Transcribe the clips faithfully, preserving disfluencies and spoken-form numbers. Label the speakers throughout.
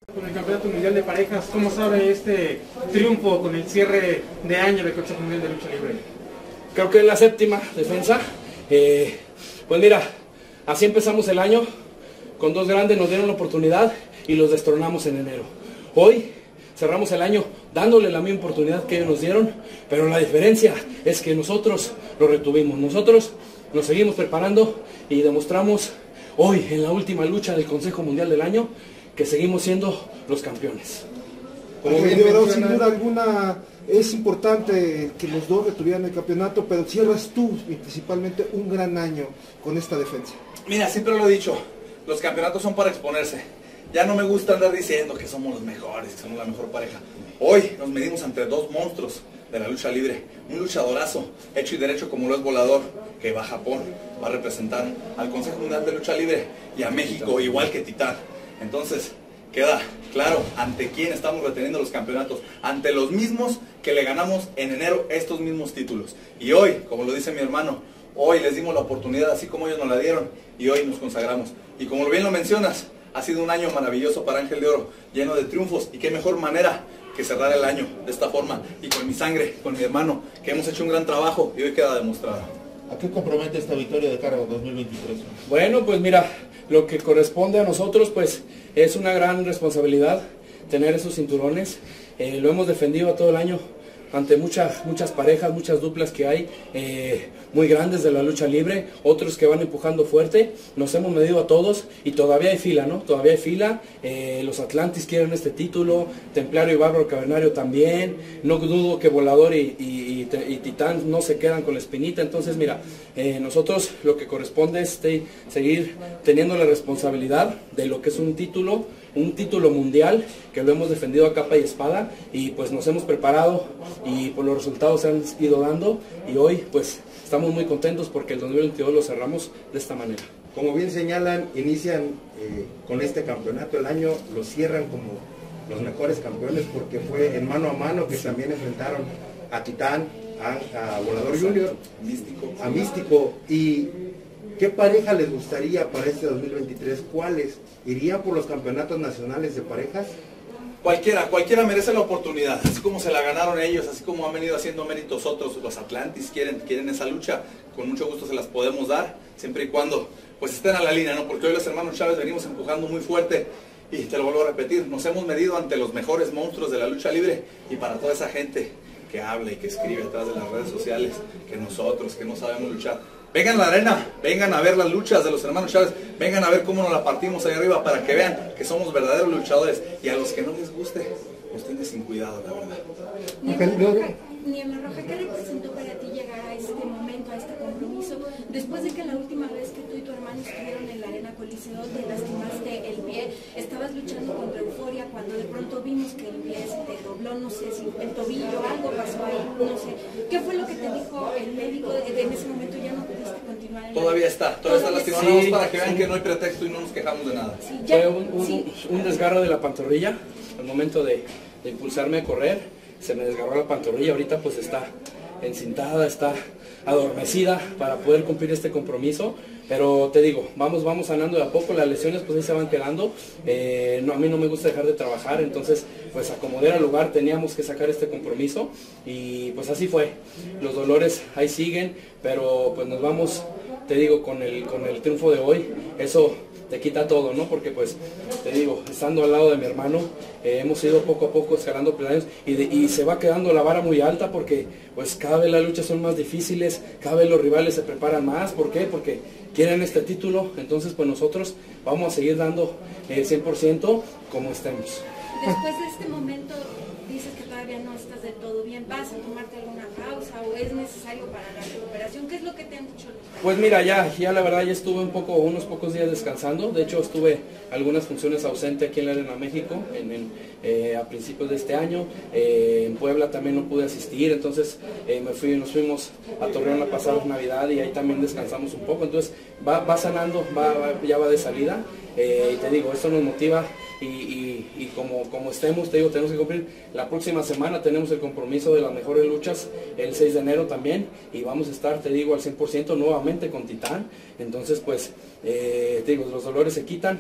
Speaker 1: Con el Campeonato Mundial de Parejas, ¿cómo sabe este triunfo con el cierre de año del Consejo Mundial de Lucha Libre?
Speaker 2: Creo que es la séptima defensa. Eh, pues mira, así empezamos el año, con dos grandes nos dieron la oportunidad y los destronamos en enero. Hoy cerramos el año dándole la misma oportunidad que ellos nos dieron, pero la diferencia es que nosotros lo retuvimos. Nosotros nos seguimos preparando y demostramos hoy en la última lucha del Consejo Mundial del año que seguimos siendo los campeones.
Speaker 3: Como bien menciona, sin duda alguna es importante que los dos retuvieran el campeonato, pero cierras tú principalmente un gran año con esta defensa.
Speaker 4: Mira, siempre lo he dicho, los campeonatos son para exponerse. Ya no me gusta andar diciendo que somos los mejores, que somos la mejor pareja. Hoy nos medimos entre dos monstruos de la lucha libre. Un luchadorazo, hecho y derecho como lo es Volador, que va a Japón, va a representar al Consejo Mundial de Lucha Libre y a México, igual que Titán. Entonces, queda claro ante quién estamos reteniendo los campeonatos, ante los mismos que le ganamos en enero estos mismos títulos. Y hoy, como lo dice mi hermano, hoy les dimos la oportunidad así como ellos nos la dieron y hoy nos consagramos. Y como bien lo mencionas, ha sido un año maravilloso para Ángel de Oro, lleno de triunfos, y qué mejor manera que cerrar el año de esta forma y con mi sangre, con mi hermano, que hemos hecho un gran trabajo y hoy queda demostrado.
Speaker 5: ¿A qué compromete esta victoria de cara a dos mil veintitrés?
Speaker 2: Bueno, pues mira, lo que corresponde a nosotros pues es una gran responsabilidad tener esos cinturones. Eh, lo hemos defendido todo el año ante muchas, muchas parejas, muchas duplas que hay, eh, muy grandes de la lucha libre, otros que van empujando fuerte. Nos hemos medido a todos y todavía hay fila, ¿no? Todavía hay fila. Eh, los Atlantis quieren este título, Templario y Bárbaro Cavernario también. No dudo que Volador y, y, y, y Titán no se quedan con la espinita. Entonces, mira, eh, nosotros lo que corresponde es de, seguir teniendo la responsabilidad de lo que es un título, un título mundial que lo hemos defendido a capa y espada, y pues nos hemos preparado y por los resultados se han ido dando y hoy pues estamos muy contentos porque el dos mil veintidós lo cerramos de esta manera.
Speaker 6: Como bien señalan, inician eh, con este campeonato el año, lo cierran como los mejores campeones porque fue en mano a mano que también enfrentaron a Titán, a, a Volador Junior,
Speaker 4: Místico.
Speaker 6: a Místico. ¿Y qué pareja les gustaría para este dos mil veintitrés? ¿Cuáles? ¿Irían por los campeonatos nacionales de parejas?
Speaker 4: Cualquiera, cualquiera merece la oportunidad, así como se la ganaron ellos, así como han venido haciendo méritos otros. Los Atlantis quieren, quieren esa lucha, con mucho gusto se las podemos dar, siempre y cuando pues estén a la línea, ¿no? Porque hoy los hermanos Chávez venimos empujando muy fuerte, y te lo vuelvo a repetir, nos hemos medido ante los mejores monstruos de la lucha libre, y para toda esa gente que habla y que escribe atrás de las redes sociales, que nosotros, que no sabemos luchar, vengan a la arena, vengan a ver las luchas de los hermanos Chávez, vengan a ver cómo nos la partimos ahí arriba para que vean que somos verdaderos luchadores, y a los que no les guste, los tiene sin cuidado, la verdad.
Speaker 7: Niebla Roja, ¿qué representó para ti llegar a este momento, a este compromiso, después de que la última vez que tú y tu hermano estuvieron en la arena Coliseo te lastimaste el pie, estabas luchando contra Euforia, cuando de pronto vimos que el pie se te dobló, no sé si el tobillo, algo pasó ahí, no sé, ¿qué fue lo que te dijo el médico en ese momento? Ya no pudiste continuar en
Speaker 4: Todavía está, todavía está lastimado,
Speaker 2: sí,
Speaker 4: para que vean
Speaker 2: sí.
Speaker 4: que no hay pretexto y no nos quejamos de nada.
Speaker 7: Sí, ya,
Speaker 2: Fue un, un,
Speaker 7: sí.
Speaker 2: un desgarro de la pantorrilla al momento de, de impulsarme a correr. Se me desgarró la pantorrilla, ahorita pues está encintada, está adormecida para poder cumplir este compromiso, pero te digo, vamos vamos sanando de a poco, las lesiones pues ahí se van quedando. Eh, no, a mí no me gusta dejar de trabajar, entonces pues acomodar al lugar, teníamos que sacar este compromiso y pues así fue. Los dolores ahí siguen, pero pues nos vamos, te digo, con el, con el triunfo de hoy, eso te quita todo, ¿no? Porque pues, te digo, estando al lado de mi hermano, eh, hemos ido poco a poco escalando peldaños y, de, y se va quedando la vara muy alta porque pues cada vez las luchas son más difíciles, cada vez los rivales se preparan más. ¿Por qué? Porque quieren este título, entonces pues nosotros vamos a seguir dando el cien por ciento como estemos.
Speaker 7: Después de este momento, dices que todavía no estás del todo bien, ¿vas a tomarte alguna pausa o es necesario para la recuperación? ¿Qué es lo que te han dicho?
Speaker 2: Pues mira, ya, ya la verdad ya estuve un poco, unos pocos días descansando. De hecho estuve algunas funciones ausente aquí en la Arena México en, en, eh, a principios de este año. Eh, en Puebla también no pude asistir, entonces eh, me fui, nos fuimos a Torreón a pasar Navidad y ahí también descansamos un poco. Entonces va, va sanando, va, va, ya va de salida. Eh, y te digo, esto nos motiva y, y, y como, como estemos, te digo, tenemos que cumplir. La próxima semana tenemos el compromiso de las mejores luchas, el seis de enero también, y vamos a estar, te digo, al cien por ciento nuevamente con Titán. Entonces pues, eh, te digo, los dolores se quitan,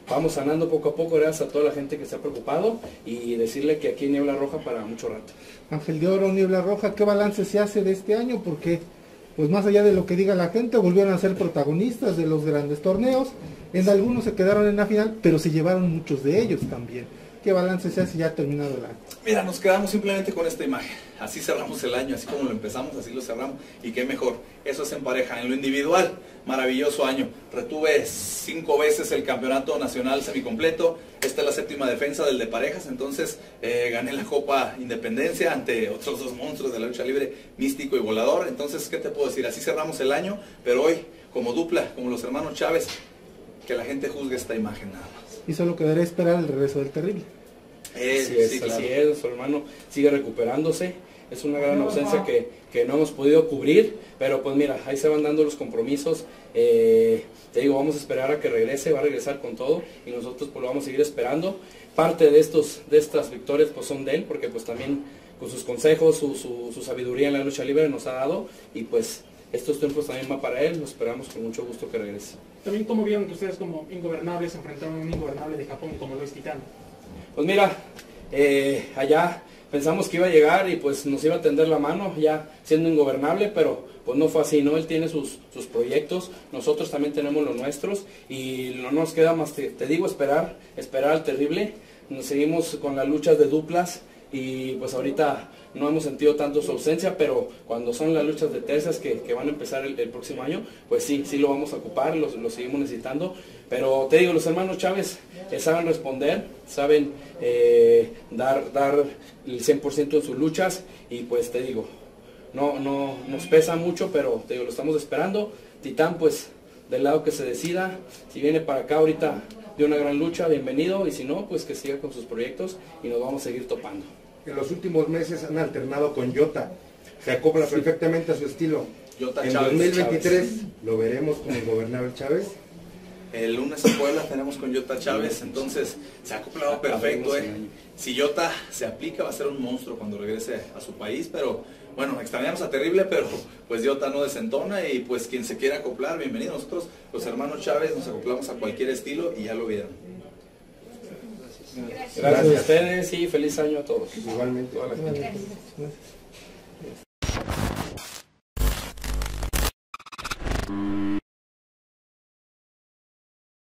Speaker 2: vamos sanando poco a poco gracias a toda la gente que se ha preocupado y decirle que aquí hay Niebla Roja para mucho rato.
Speaker 3: Ángel de Oro, Niebla Roja, ¿qué balance se hace de este año? Porque, pues más allá de lo que diga la gente, volvieron a ser protagonistas de los grandes torneos. En algunos se quedaron en la final, pero se llevaron muchos de ellos también. ¿Qué balance se hace ya terminado el año?
Speaker 4: Mira, nos quedamos simplemente con esta imagen. Así cerramos el año, así como lo empezamos, así lo cerramos. Y qué mejor, eso es en pareja. En lo individual, maravilloso año. Retuve cinco veces el campeonato nacional semicompleto. Esta es la séptima defensa del de parejas. Entonces eh, gané la Copa Independencia ante otros dos monstruos de la lucha libre, Místico y Volador. Entonces, ¿qué te puedo decir? Así cerramos el año, pero hoy, como dupla, como los hermanos Chávez, que la gente juzgue esta imagen nada más.
Speaker 3: Y solo quedará esperar el regreso del Terrible.
Speaker 2: Eh, así es, sí, claro. Así es, su hermano sigue recuperándose. Es una gran ausencia que, que no hemos podido cubrir, pero pues mira, ahí se van dando los compromisos. Eh, te digo, vamos a esperar a que regrese, va a regresar con todo y nosotros pues lo vamos a seguir esperando. Parte de estos de estas victorias pues son de él, porque pues también con sus consejos, su, su, su sabiduría en la lucha libre nos ha dado y pues estos triunfos también van para él, lo esperamos con mucho gusto que regrese.
Speaker 1: También, ¿cómo vieron que ustedes como ingobernables se enfrentaron a un ingobernable de Japón como lo es Titán?
Speaker 2: Pues mira, eh, allá pensamos que iba a llegar y pues nos iba a tender la mano ya siendo ingobernable, pero pues no fue así, ¿no? Él tiene sus, sus proyectos, nosotros también tenemos los nuestros y no nos queda más, te, te digo, esperar, esperar al Terrible. Nos seguimos con las luchas de duplas y pues ahorita no hemos sentido tanto su ausencia, pero cuando son las luchas de tercias que, que van a empezar el, el próximo año, pues sí, sí lo vamos a ocupar, lo, lo seguimos necesitando. Pero te digo, los hermanos Chávez eh, saben responder, saben eh, dar, dar el cien por ciento en sus luchas y pues te digo, no, no nos pesa mucho, pero te digo, lo estamos esperando. Titán pues del lado que se decida, si viene para acá ahorita de una gran lucha, bienvenido, y si no, pues que siga con sus proyectos y nos vamos a seguir topando.
Speaker 6: En los últimos meses han alternado con Yota, se acopla sí. perfectamente a su estilo.
Speaker 4: Yota
Speaker 6: en
Speaker 4: Chávez,
Speaker 6: dos mil veintitrés
Speaker 4: Chávez.
Speaker 6: Lo veremos con el gobernador Chávez.
Speaker 4: El lunes en Puebla tenemos con Yota Chávez, entonces se ha acoplado perfecto. Eh. Si Yota se aplica va a ser un monstruo cuando regrese a su país, pero bueno, extrañamos a Terrible, pero pues Yota no desentona y pues quien se quiera acoplar, bienvenido. Nosotros, los hermanos Chávez, nos acoplamos a cualquier estilo y ya lo vieron.
Speaker 2: Gracias, Gracias a ustedes y feliz año a todos.
Speaker 6: Igualmente.
Speaker 3: Gracias.